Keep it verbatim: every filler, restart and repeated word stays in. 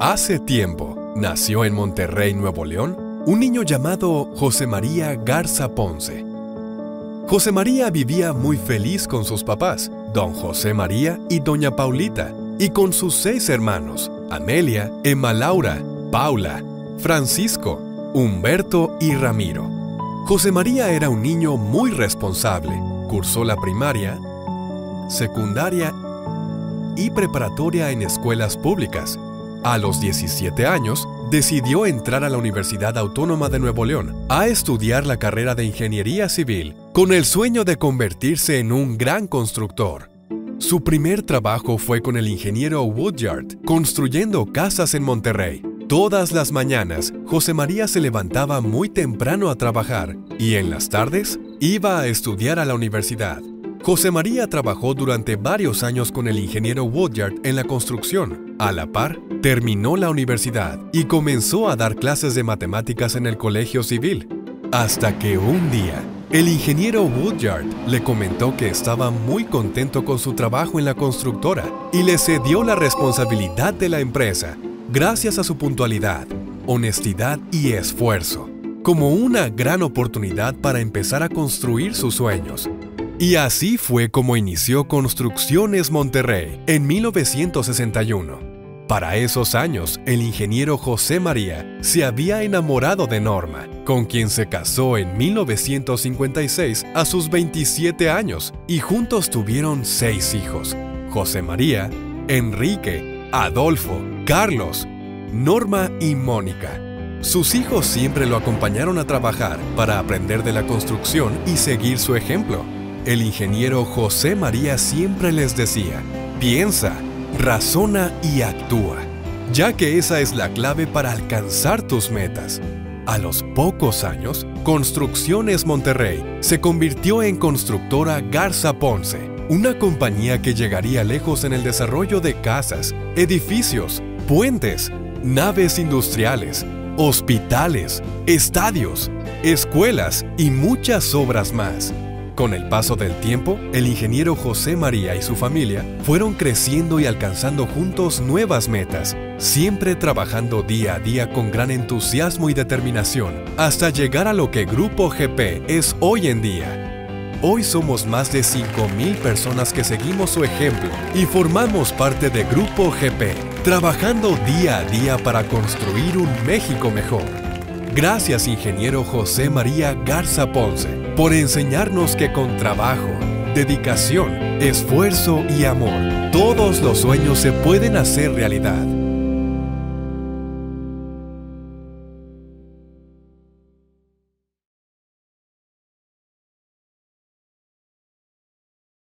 Hace tiempo, nació en Monterrey, Nuevo León, un niño llamado José María Garza Ponce. José María vivía muy feliz con sus papás, don José María y doña Paulita, y con sus seis hermanos, Amelia, Emma Laura, Paula, Francisco, Humberto y Ramiro. José María era un niño muy responsable. Cursó la primaria, secundaria y preparatoria en escuelas públicas. A los diecisiete años, decidió entrar a la Universidad Autónoma de Nuevo León a estudiar la carrera de Ingeniería Civil con el sueño de convertirse en un gran constructor. Su primer trabajo fue con el ingeniero Woodyard, construyendo casas en Monterrey. Todas las mañanas, José María se levantaba muy temprano a trabajar y en las tardes iba a estudiar a la universidad. José María trabajó durante varios años con el ingeniero Woodyard en la construcción. A la par, terminó la universidad y comenzó a dar clases de matemáticas en el Colegio Civil. Hasta que un día, el ingeniero Woodyard le comentó que estaba muy contento con su trabajo en la constructora y le cedió la responsabilidad de la empresa, gracias a su puntualidad, honestidad y esfuerzo, como una gran oportunidad para empezar a construir sus sueños. Y así fue como inició Construcciones Monterrey en mil novecientos sesenta y uno. Para esos años, el ingeniero José María se había enamorado de Norma, con quien se casó en mil novecientos cincuenta y seis a sus veintisiete años, y juntos tuvieron seis hijos: José María, Enrique, Adolfo, Carlos, Norma y Mónica. Sus hijos siempre lo acompañaron a trabajar para aprender de la construcción y seguir su ejemplo. El ingeniero José María siempre les decía: piensa, razona y actúa, ya que esa es la clave para alcanzar tus metas. A los pocos años, Construcciones Monterrey se convirtió en Constructora Garza Ponce, una compañía que llegaría lejos en el desarrollo de casas, edificios, puentes, naves industriales, hospitales, estadios, escuelas y muchas obras más. Con el paso del tiempo, el ingeniero José María y su familia fueron creciendo y alcanzando juntos nuevas metas, siempre trabajando día a día con gran entusiasmo y determinación, hasta llegar a lo que Grupo G P es hoy en día. Hoy somos más de cinco mil personas que seguimos su ejemplo y formamos parte de Grupo G P, trabajando día a día para construir un México mejor. Gracias, ingeniero José María Garza Ponce, por enseñarnos que con trabajo, dedicación, esfuerzo y amor, todos los sueños se pueden hacer realidad.